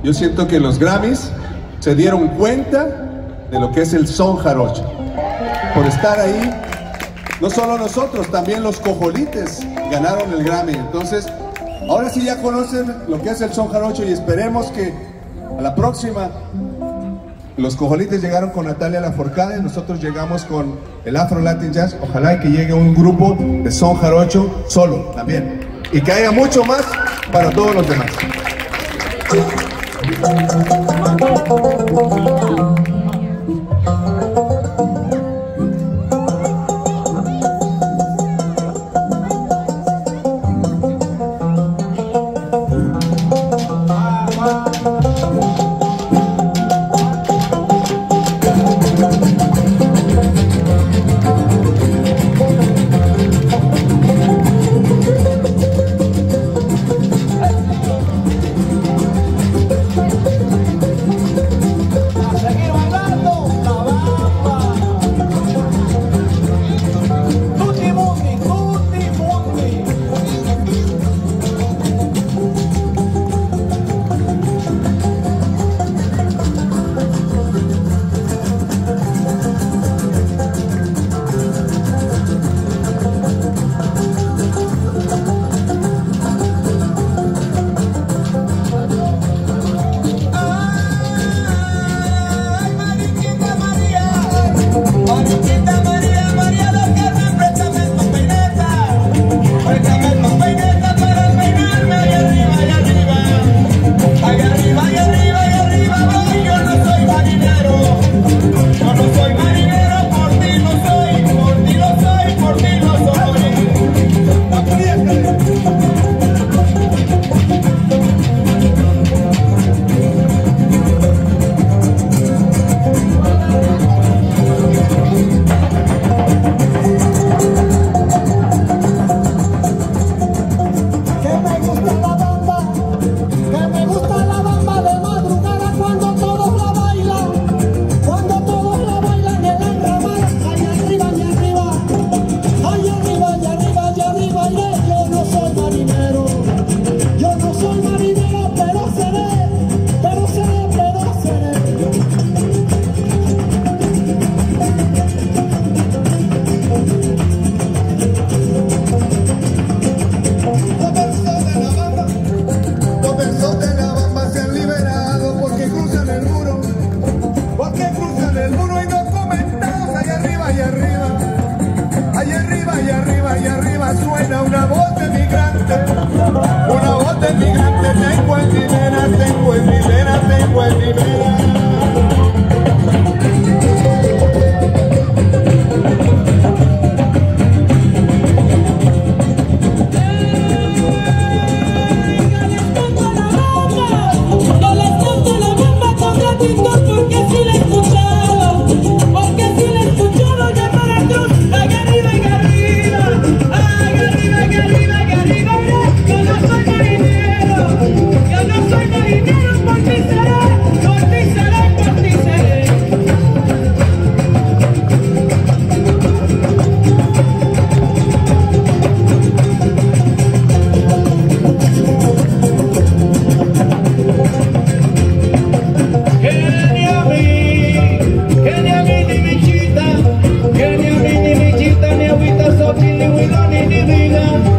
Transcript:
Yo siento que los Grammys se dieron cuenta de lo que es el son jarocho. Por estar ahí, no solo nosotros, también los Cojolites ganaron el Grammy. Entonces, ahora sí ya conocen lo que es el son jarocho y esperemos que a la próxima. Los Cojolites llegaron con Natalia Lafourcade, nosotros llegamos con el Afro Latin Jazz. Ojalá que llegue un grupo de son jarocho solo también. Y que haya mucho más para todos los demás. Suena una voz de migrante, tengo en mi vena, tengo en mi vena, tengo en mi vena. Ni agüita, sopli, ni huilo, ni vida.